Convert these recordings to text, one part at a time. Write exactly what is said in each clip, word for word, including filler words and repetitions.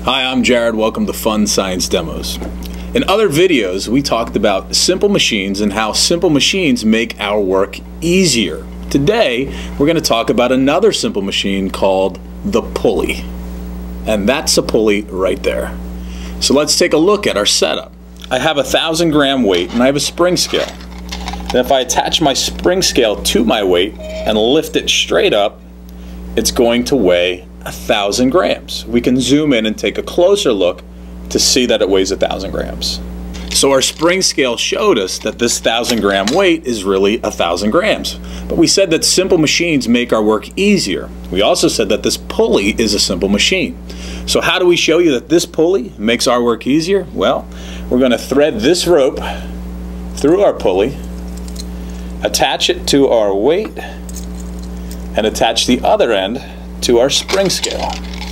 Hi, I'm Jared. Welcome to Fun Science Demos. In other videos, we talked about simple machines and how simple machines make our work easier. Today, we're going to talk about another simple machine called the pulley. And that's a pulley right there. So let's take a look at our setup. I have a thousand gram weight and I have a spring scale. And if I attach my spring scale to my weight and lift it straight up, it's going to weigh a thousand grams. We can zoom in and take a closer look to see that it weighs a thousand grams. So our spring scale showed us that this thousand gram weight is really a thousand grams. But we said that simple machines make our work easier. We also said that this pulley is a simple machine. So how do we show you that this pulley makes our work easier? Well, we're going to thread this rope through our pulley, attach it to our weight, and attach the other end to our spring scale.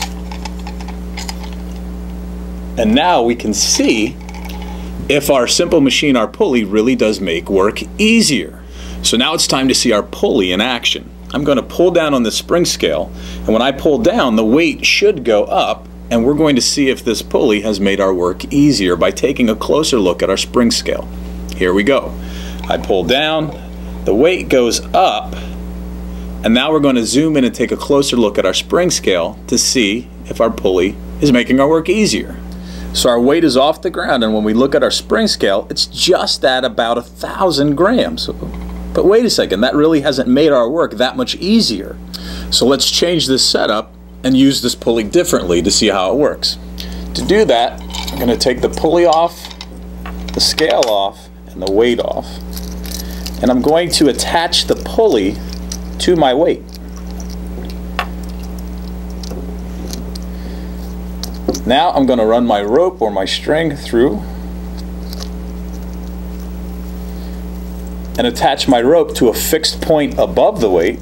And now we can see if our simple machine, our pulley, really does make work easier. So now it's time to see our pulley in action. I'm going to pull down on the spring scale, and when I pull down, the weight should go up, and we're going to see if this pulley has made our work easier by taking a closer look at our spring scale. Here we go. I pull down, the weight goes up, and now we're going to zoom in and take a closer look at our spring scale to see if our pulley is making our work easier. So our weight is off the ground, and when we look at our spring scale, it's just at about a thousand grams. But wait a second, that really hasn't made our work that much easier. So let's change this setup and use this pulley differently to see how it works. To do that, I'm going to take the pulley off, the scale off, and the weight off. And I'm going to attach the pulley to my weight. Now I'm going to run my rope or my string through and attach my rope to a fixed point above the weight,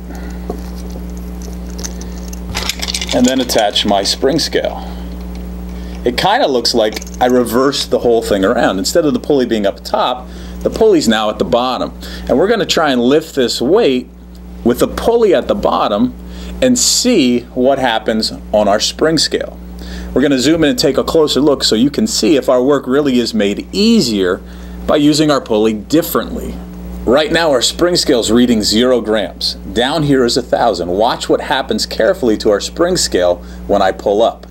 and then attach my spring scale. It kind of looks like I reversed the whole thing around. Instead of the pulley being up top, the pulley's now at the bottom. And we're going to try and lift this weight with the pulley at the bottom and see what happens on our spring scale. We're going to zoom in and take a closer look so you can see if our work really is made easier by using our pulley differently. Right now our spring scale is reading zero grams. Down here is a thousand. Watch what happens carefully to our spring scale when I pull up.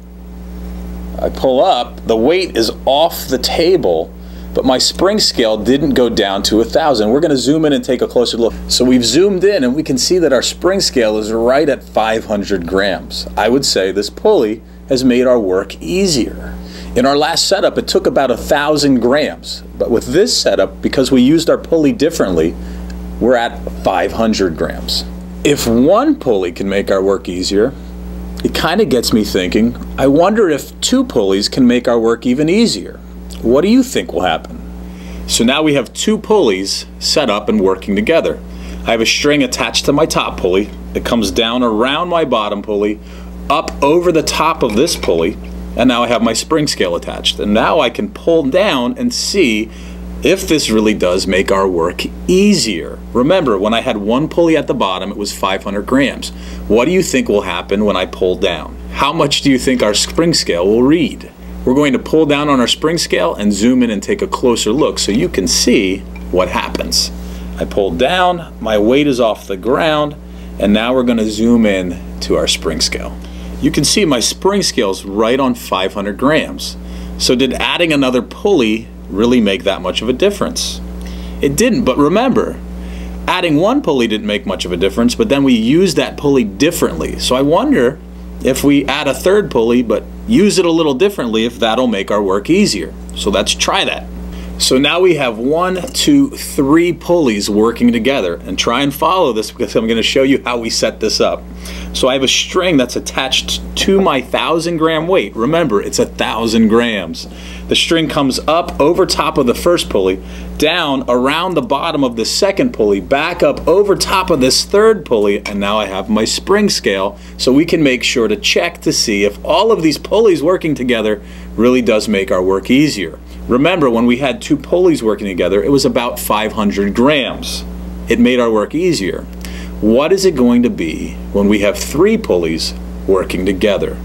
I pull up, the weight is off the table, but my spring scale didn't go down to a thousand. We're going to zoom in and take a closer look. So we've zoomed in and we can see that our spring scale is right at five hundred grams. I would say this pulley has made our work easier. In our last setup, it took about a thousand grams, but with this setup, because we used our pulley differently, we're at five hundred grams. If one pulley can make our work easier, it kind of gets me thinking, I wonder if two pulleys can make our work even easier. What do you think will happen? So now we have two pulleys set up and working together. I have a string attached to my top pulley. It comes down around my bottom pulley, up over the top of this pulley, and now I have my spring scale attached. And now I can pull down and see if this really does make our work easier. Remember, when I had one pulley at the bottom, it was five hundred grams. What do you think will happen when I pull down? How much do you think our spring scale will read? We're going to pull down on our spring scale and zoom in and take a closer look so you can see what happens. I pulled down, my weight is off the ground, and now we're going to zoom in to our spring scale. You can see my spring scale is right on five hundred grams. So did adding another pulley really make that much of a difference? It didn't, but remember, adding one pulley didn't make much of a difference, but then we used that pulley differently. So I wonder if we add a third pulley but use it a little differently, if that'll make our work easier. So let's try that. So now we have one, two, three pulleys working together, and try and follow this because I'm going to show you how we set this up. So I have a string that's attached to my thousand gram weight. Remember, it's a thousand grams. The string comes up over top of the first pulley, down around the bottom of the second pulley, back up over top of this third pulley, and now I have my spring scale, so we can make sure to check to see if all of these pulleys working together really does make our work easier. Remember, when we had two pulleys working together, it was about five hundred grams. It made our work easier. What is it going to be when we have three pulleys working together?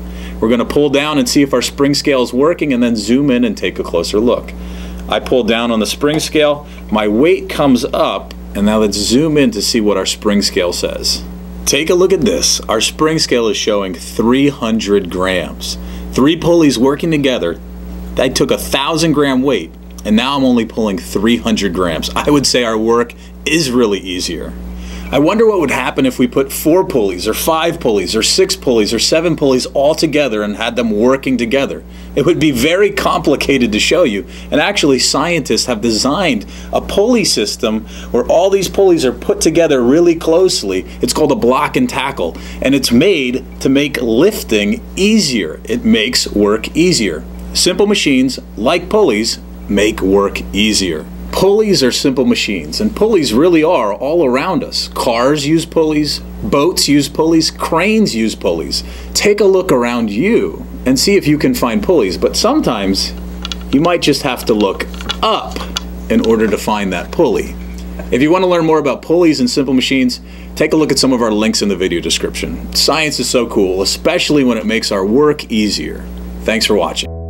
We're going to pull down and see if our spring scale is working, and then zoom in and take a closer look. I pull down on the spring scale, my weight comes up, and now let's zoom in to see what our spring scale says. Take a look at this. Our spring scale is showing three hundred grams. Three pulleys working together. I took a thousand gram weight, and now I'm only pulling three hundred grams. I would say our work is really easier. I wonder what would happen if we put four pulleys, or five pulleys, or six pulleys, or seven pulleys all together and had them working together. It would be very complicated to show you, and actually scientists have designed a pulley system where all these pulleys are put together really closely. It's called a block and tackle, and it's made to make lifting easier. It makes work easier. Simple machines, like pulleys, make work easier. Pulleys are simple machines, and pulleys really are all around us. Cars use pulleys, boats use pulleys, cranes use pulleys. Take a look around you and see if you can find pulleys, but sometimes you might just have to look up in order to find that pulley. If you want to learn more about pulleys and simple machines, take a look at some of our links in the video description. Science is so cool, especially when it makes our work easier. Thanks for watching.